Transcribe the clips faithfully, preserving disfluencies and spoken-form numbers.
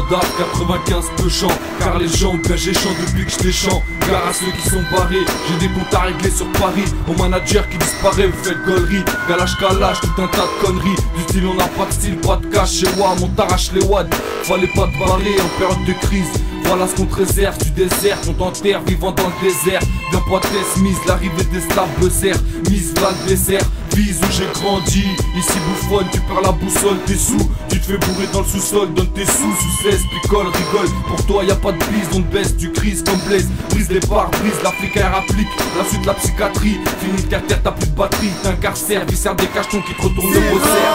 d'art quatre-vingt-quinze peu chant. Car les gens bien j'échant depuis que je déchante. Car à ceux qui sont barrés, j'ai des comptes à régler sur Paris. Au manager qui disparaît, vous faites gaulerie. Galage calage, tout un tas de conneries. Du style on n'a pas de style, pas de cash. Chez WAM on t'arrache les wads. Fallait pas te barrer en période de crise. Voilà ce qu'on te réserve, tu désert, on t'enterre vivant dans le désert. Viens pas test, mise l'arrivée des slaves beser. Mise v'là le désert, vise où j'ai grandi. Ici bouffonne, tu perds la boussole, t'es sous. Tu te fais bourrer dans le sous-sol, donne tes sous, sous cesse, picole, rigole. Pour toi y a pas de bise, on te baisse, tu crises comme Blaise. Brise les barres, brise l'Afrique, elle applique. La suite la psychiatrie, fini terre terre, t'as plus de batterie. T'incarcères, viscère des cachetons qui te retournent le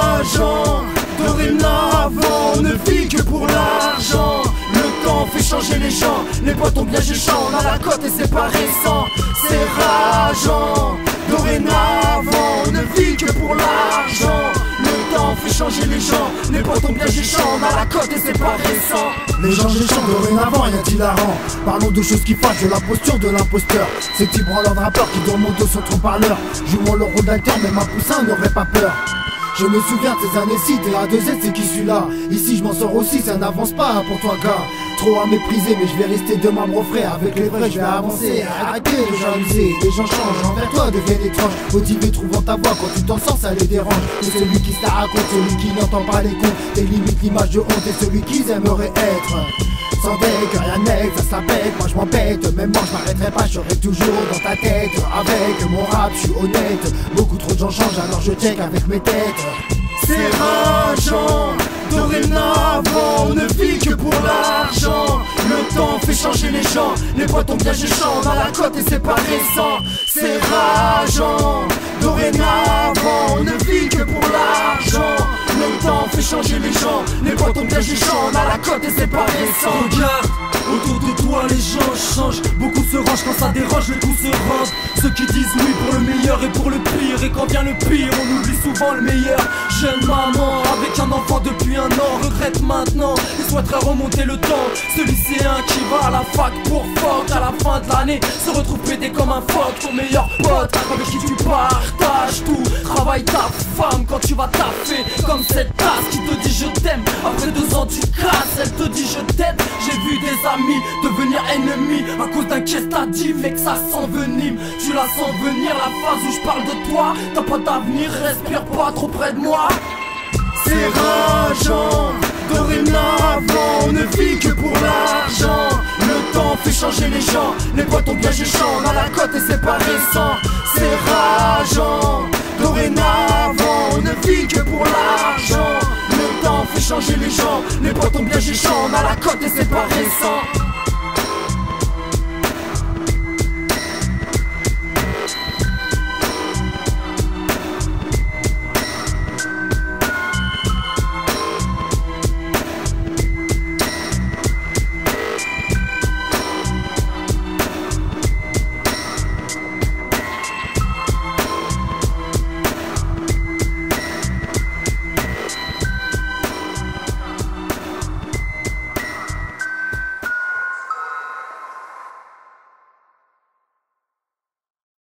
beau. Dorénavant, on ne vit que pour l'argent. Le temps fait changer les gens. Les potes ont bien géchant, on a la cote et c'est pas récent. C'est rageant. Dorénavant, on ne vit que pour l'argent. Le temps fait changer les gens. Les potes ont bien géchant, on a la cote et c'est pas récent. Les gens géchant dorénavant, y'a d'hilarant. Parlons de choses qui fâchent, de la posture de l'imposteur. Ces petits branleurs de rappeurs qui dans mon dos sont trop parleurs. Jouant le rôle d'acteur, mais ma poussin n'aurait pas peur. Je me souviens de ces années-ci, t'es A deux Z, c'est qui celui-là. Ici je m'en sors aussi, ça n'avance pas pour toi gars. Trop à mépriser, mais je vais rester de ma bro frère. Avec les vrais je vais avancer, arrêtez de jalouser. Les gens changent, envers toi deviennent étranges. Motivés trouvant ta voix, quand tu t'en sors ça les dérange. C'est celui qui se la raconte, celui qui n'entend pas les comptes. T'es limite l'image de honte et celui qu'ils aimeraient être. Sans deck, rien n'est, ça s'appelle, moi je m'embête. Même moi je m'arrêterai pas, je serai toujours dans ta tête. Avec mon rap, je suis honnête. Beaucoup trop de gens changent, alors je check avec mes têtes. C'est rageant, dorénavant, on ne vit que pour l'argent. Le temps fait changer les gens, les potes ont bien géchant, on a la cote et c'est pas récent. C'est rageant, dorénavant, on ne vit que pour l'argent. Le temps fait changer les gens, les potes ont bien géchant, on a la cote et c'est pas récent. Regarde, autour de toi les gens changent. Beaucoup se rangent quand ça dérange, le tout se range. Ceux qui disent oui pour le meilleur et pour le pire. Et quand vient le pire, on oublie souvent le meilleur. Jeune maman avec un enfant depuis un an regrette maintenant et souhaiterait remonter le temps. Ce lycéen qui va à la fac pour fuck à la fin de l'année se retrouve pété comme un phoque. Ton meilleur pote avec qui tu partages tout. Travaille ta femme quand tu vas taffer. Comme cette tasse qui te dit je t'aime. Après deux ans tu casses, elle te dit je t'aime. J'ai vu des amis devenir ennemis à cause d'un qu'est-ce t'as dit, mec ça s'envenime. Tu la sens venir la phase où je parle de toi. T'as pas d'avenir, respire pas trop près de moi. C'est rageant, dorénavant, on ne vit que pour l'argent. Le temps fait changer les gens, les potes ont bien géchant, on a la cote et c'est pas récent. C'est rageant, dorénavant, on ne vit que pour l'argent. Le temps fait changer les gens, les potes ont bien géchant, on a la cote et c'est pas récent.